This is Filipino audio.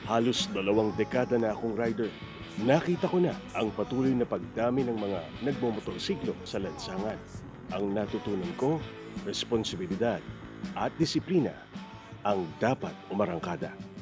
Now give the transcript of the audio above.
Halos 2 dekada na akong rider. Nakita ko na ang patuloy na pagdami ng mga nagmomotorsiklo sa lansangan. Ang natutunan ko, responsibilidad at disiplina ang dapat umarangkada.